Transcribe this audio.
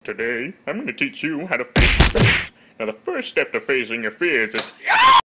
Today, I'm going to teach you how to face your fears. Now, the first step to facing your fears is